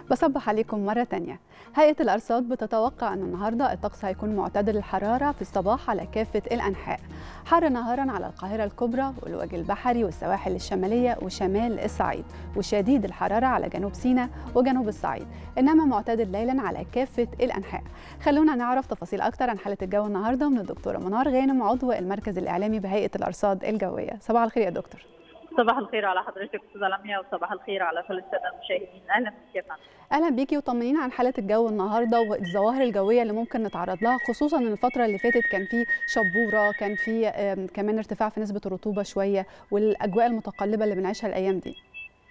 بصبح عليكم مرة تانية. هيئة الأرصاد بتتوقع أن النهاردة الطقس هيكون معتدل الحرارة في الصباح على كافة الأنحاء، حر نهارا على القاهرة الكبرى والوجه البحري والسواحل الشمالية وشمال الصعيد، وشديد الحرارة على جنوب سيناء وجنوب الصعيد، إنما معتدل ليلا على كافة الأنحاء. خلونا نعرف تفاصيل أكتر عن حالة الجو النهاردة من الدكتورة منار غانم، عضو المركز الإعلامي بهيئة الأرصاد الجوية. صباح الخير يا دكتور. صباح الخير على حضرتك استاذه لميا، وصباح الخير على كل الساده المشاهدين. اهلا بك يا فندم. اهلا بيكي، وطمنينا عن حاله الجو النهارده والظواهر الجويه اللي ممكن نتعرض لها، خصوصا ان الفتره اللي فاتت كان في شبوره، كان في كمان ارتفاع في نسبه الرطوبه شويه، والاجواء المتقلبه اللي بنعيشها الايام دي.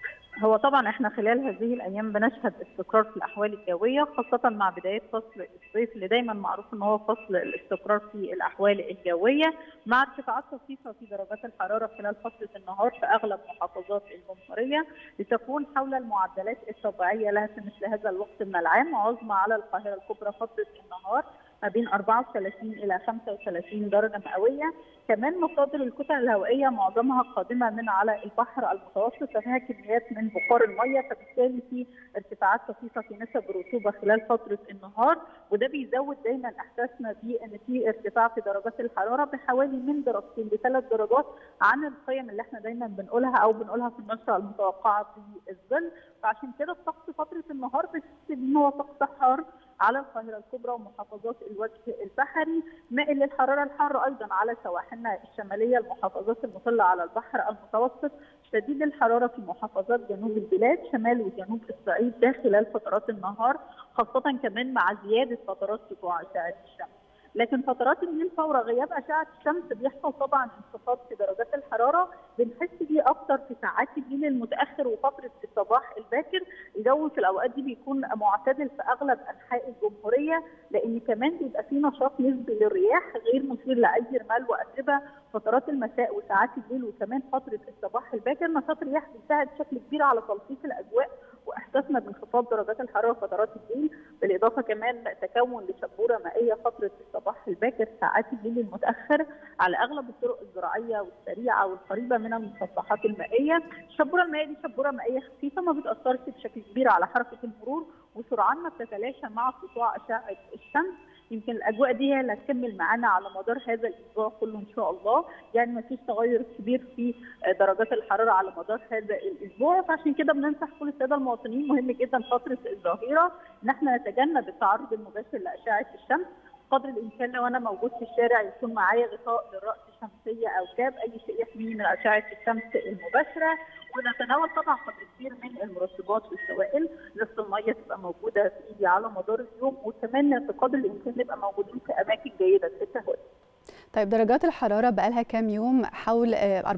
هو طبعا احنا خلال هذه الايام بنشهد استقرار في الاحوال الجويه، خاصه مع بدايه فصل الصيف اللي دايما معروف ان هو فصل الاستقرار في الاحوال الجويه، مع ارتفاعات طفيفه في درجات الحراره خلال فتره النهار في اغلب محافظات الجمهوريه، لتكون حول المعدلات الطبيعيه لها في مثل هذا الوقت من العام، عظمى على القاهره الكبرى فتره النهار ما بين 34 إلى 35 درجة مئوية. كمان مصادر الكتل الهوائية معظمها قادمة من على البحر المتوسط، فيها كميات من بخار المية، فبالتالي في ارتفاعات طفيفة في نسب الرطوبة خلال فترة النهار، وده بيزود دايما إحساسنا بأن في ارتفاع في درجات الحرارة بحوالي من درجتين لثلاث درجات عن القيم اللي احنا دايما بنقولها في النشرة المتوقعة في الظل. فعشان كده الطقس فترة النهار بتحس ان هو طقس حار على القاهرة الكبرى ومحافظات الوجه البحري، مائل للحرارة الحارة أيضا على سواحلنا الشمالية، المحافظات المطلة على البحر المتوسط، شديد الحرارة في محافظات جنوب البلاد، شمال وجنوب الصعيد ده خلال فترات النهار، خاصة كمان مع زيادة فترات سطوع أشعة الشمس. لكن فترات الليل فور غياب أشعة الشمس بيحصل طبعا انخفاض في درجات الحرارة، بنحس بيه أكتر في ساعات الليل المتأخر وفترة الصباح الباكر. الجو في الأوقات دي بيكون معتدل في أغلب أنحاء الجمهورية، لأن كمان بيبقى فيه نشاط نسبي للرياح غير مثير لأي رمال وأتربة. فترات المساء وساعات الليل وكمان فترة الصباح الباكر نشاط الرياح بيساعد بشكل كبير على تلطيف الأجواء واحساسنا بانخفاض درجات الحراره فترات الليل، بالاضافه كمان تكون لشبوره مائيه فتره الصباح الباكر ساعات الليل المتاخر على اغلب الطرق الزراعيه والسريعه والقريبه من المسطحات المائيه. الشبوره المائيه دي شبوره مائيه خفيفه ما بتاثرش بشكل كبير على حركه المرور، وسرعان ما بتتلاشى مع سطوع اشعه الشمس. يمكن الاجواء دي هي اللي هتكمل معانا على مدار هذا الاسبوع كله ان شاء الله، يعني ما فيش تغير كبير في درجات الحراره على مدار هذا الاسبوع. فعشان كده بننصح كل الساده المواطنين، مهم جدا فتره الظهيره ان احنا نتجنب التعرض المباشر لاشعه الشمس قدر الامكان. لو انا موجود في الشارع يكون معايا غطاء للراس، شمسيه او كاب، اي شيء يحميني من اشعه الشمس المباشره، ونتناول طبعا قدر كبير من المرطبات والسوائل، ازازه الميه تبقى موجوده في ايدي على مدار اليوم، وكمان بقدر الامكان نبقى موجودين في اماكن جيده التهويه. طيب درجات الحرارة بقالها كام يوم حول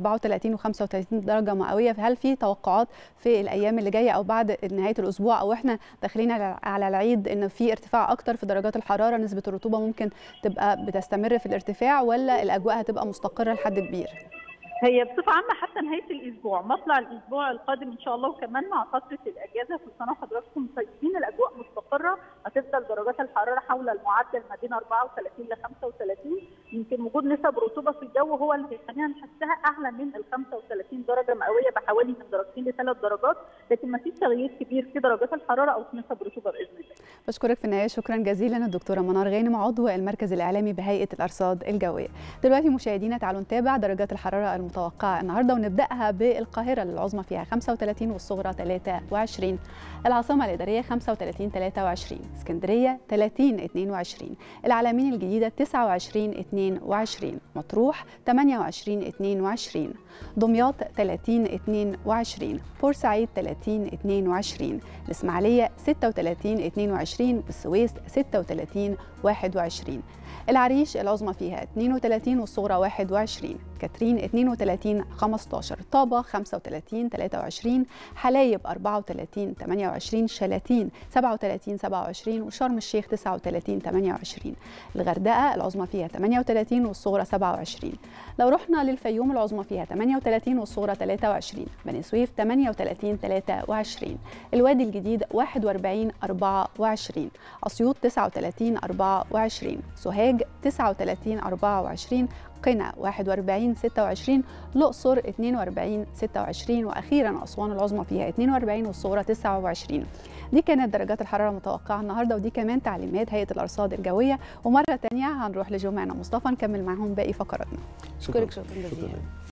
34 و35 درجة مئوية، فهل في توقعات في الأيام اللي جاية أو بعد نهاية الأسبوع أو إحنا داخلين على العيد إن في ارتفاع أكتر في درجات الحرارة، نسبة الرطوبة ممكن تبقى بتستمر في الارتفاع، ولا الأجواء هتبقى مستقرة لحد كبير؟ هي بصفة عامة حتى نهاية الأسبوع، مطلع الأسبوع القادم إن شاء الله، وكمان مع فترة الأجازة في سنة حضراتكم طيبين، الأجواء مستقرة، هتفضل درجات الحرارة حول المعدل ما بين 34 ل 35. يمكن وجود نسب رطوبة في الجو هو اللي هيخلينا نحسها أعلى من ال 35 درجة مئوية بحوالي من درجتين لثلاث درجات، لكن ما فيش تغيير كبير في درجات الحرارة أو في نسب الرطوبة بإذن الله. بشكرك في النهاية شكرا جزيلا الدكتورة منار غانم، عضو المركز الإعلامي بهيئة الأرصاد الجوية. دلوقتي مشاهدينا تعالوا نتابع درجات الحرارة المتوقعة النهارده، ونبداها بالقاهره اللي العظمى فيها 35 والصغرى 23، العاصمه الاداريه 35 23، اسكندريه 30 22، العلمين الجديده 29 22، مطروح 28 22، دمياط 30 22، بورسعيد 30 22، الاسماعيليه 36 22، السويس 36 21، العريش العظمى فيها 32 والصغرى 21، كاترين 32 15، طابة 35 23، حلايب 34 28، شلاتين 37 27، وشرم الشيخ 39 28، الغردقة العظمى فيها 38 والصغرى 27. لو رحنا للفيوم العظمى فيها 38 والصغرى 23، بني سويف 38 23، الوادي الجديد 41 24، أسيوط 39 24، سوهاج 39 24، قنا 41 26، الأقصر 42 26، وأخيرا أسوان العظمى فيها 42 والصغرى 29. دي كانت درجات الحراره المتوقعه النهارده، ودي كمان تعليمات هيئه الارصاد الجويه. ومره ثانيه هنروح لجمانة مصطفى نكمل معاهم باقي فقراتنا. شكرا جزيلا.